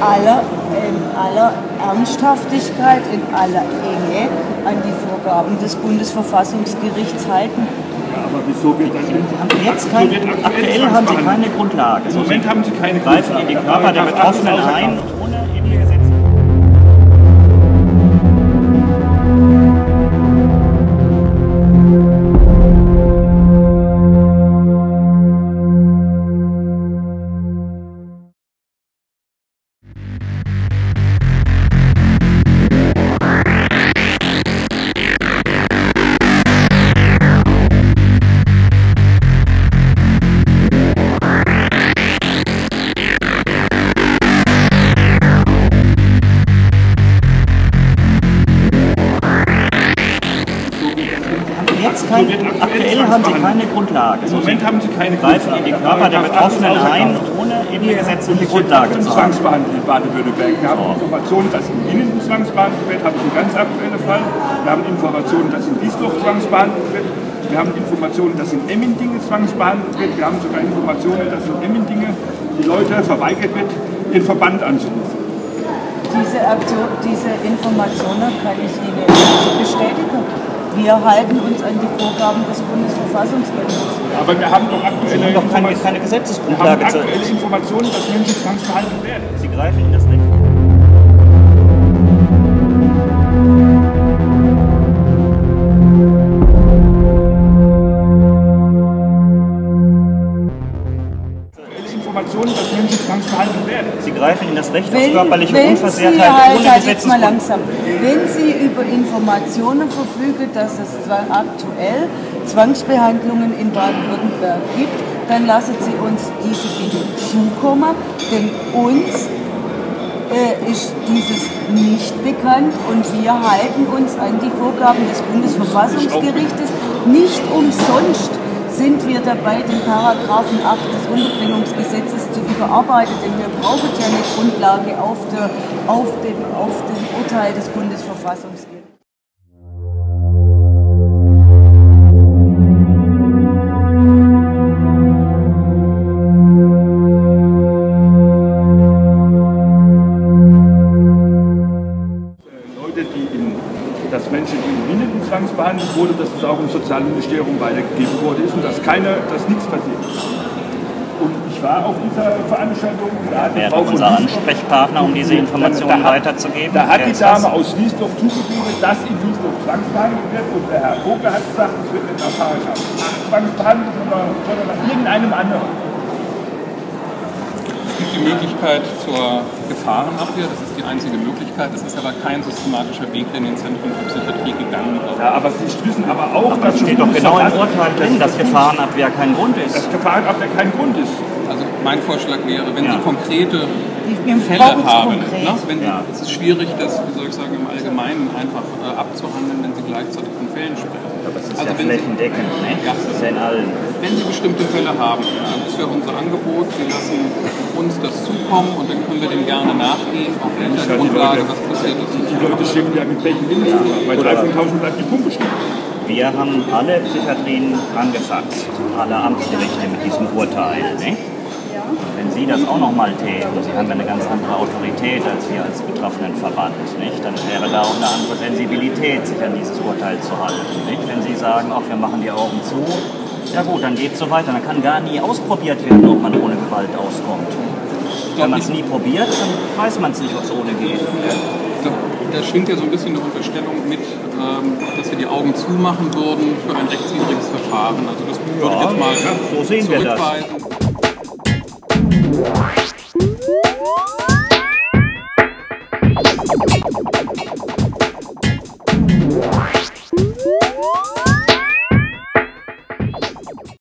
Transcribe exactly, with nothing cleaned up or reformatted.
aller, in aller Ernsthaftigkeit, in aller Enge an die Vorgaben des Bundesverfassungsgerichts halten. Ja, aber wieso wird dann jetzt kein, aktuell, aktuell haben Sie keine Grundlage. Im Moment haben Sie keine Grundlage. Grundlage. In die Körper der Betroffenen ein, ohne eben die Gesetze. Jetzt kein, aktuell haben Sie keine Grundlage. Im Moment haben Sie keine Greifen in die Körper der Betroffenen ein, ohne eben die gesetzliche Grundlage zu haben. Zwangsbehandelt in Baden-Württemberg. Wir haben Informationen, dass in Minden zwangsbehandelt wird, habe ich einen ganz aktuellen Fall. Wir haben Informationen, dass in Wiesloch zwangsbehandelt wird. Wir haben Informationen, dass in Emmendingen zwangsbehandelt wird. Wir haben sogar Informationen, dass in Emmendingen die Leute verweigert wird, ihren Verband anzurufen. Diese, Aktion, diese Informationen kann ich Ihnen bestätigen. Wir halten uns an die Vorgaben des Bundesverfassungsgerichts. Aber wir haben doch aktuelle, Sie haben doch keine, keine Gesetzesgrundlage. Wir haben aktuelle Informationen, dass Menschen zwangsbehandelt werden. Sie greifen in das Recht. Informationen, dass Menschen zwangsbehandelt werden. Sie greifen in das Recht Wenn, auf körperliche wenn Unversehrtheit Sie halt, ohne halt jetzt mal Gesetzesgrundlage. langsam, wenn Sie über Informationen verfügen, dass es zwar aktuell Zwangsbehandlungen in Baden-Württemberg gibt, dann lassen Sie uns diese bitte zukommen, denn uns äh, ist dieses nicht bekannt und wir halten uns an die Vorgaben des Bundesverfassungsgerichtes. Nicht umsonst sind wir dabei, den Paragraphen acht des Unterbringungsgesetzes zu überarbeiten, denn wir brauchen ja eine Grundlage auf, der, auf, dem, auf dem Urteil des Bundesverfassungsgerichts. Dass Menschen, die in Minden zwangsbehandelt wurden, dass es auch im Sozialministerium weitergegeben worden ist und dass, keine, dass nichts passiert ist. Und ich war auf dieser Veranstaltung und da hat die Wäre Frau von unser Wiesloch, Ansprechpartner, um diese Informationen da hat, weiterzugeben. Da hat die Wer Dame aus Wiesloch zugegeben, dass in Wiesloch zwangsbehandelt wird und der Herr Vogel hat gesagt, es wird nicht nach Paragraph acht zwangsbehandelt, sondern nach irgendeinem anderen. Es gibt die Möglichkeit zur Gefahrenabwehr, das ist die einzige Möglichkeit. Es ist aber kein systematischer Weg in den Zentren für Psychiatrie gegangen. Ja, aber Sie wissen aber auch, aber dass es steht doch genau im Urteil drin, dass Gefahrenabwehr kein Grund ist. Dass Gefahrenabwehr kein Grund ist. Also mein Vorschlag wäre, wenn ja. Sie konkrete Wir Fälle haben, konkret. ne? wenn ja. Sie, es ist schwierig, das, wie soll ich sagen, im Allgemeinen einfach äh, abzuhandeln, wenn Sie gleichzeitig von Fällen sprechen. Aber es ist also ja flächendeckend, ne? Ja. Das ist ja in allen. Wenn Sie bestimmte Fälle haben, dann ist ja unser Angebot, Sie lassen uns das zukommen und dann können wir dem gerne nachgehen, auf welcher Grundlage was passiert ist. Die, die Leute schicken ja mit welchen Mindestlohn. Bei dreizehntausend bleibt die Pumpe stehen. Wir haben alle Psychiatrien angefasst, alle Amtsgerichte mit diesem Urteil. Ne? Wenn Sie das auch nochmal täten, Sie haben ja eine ganz andere Autorität als wir als Betroffenenverband, nicht? Dann wäre da auch eine andere Sensibilität, sich an dieses Urteil zu halten. Nicht? Wenn Sie sagen, ach, wir machen die Augen zu, ja gut, dann geht es so weiter. Dann kann gar nie ausprobiert werden, ob man ohne Gewalt auskommt. Wenn man es nie probiert, dann weiß man es nicht, ob es ohne geht. Da, da schwingt ja so ein bisschen eine Unterstellung mit, ähm, dass wir die Augen zumachen würden für ein rechtswidriges Verfahren. Also das würde ich jetzt mal so sehen wir das. zurückweisen.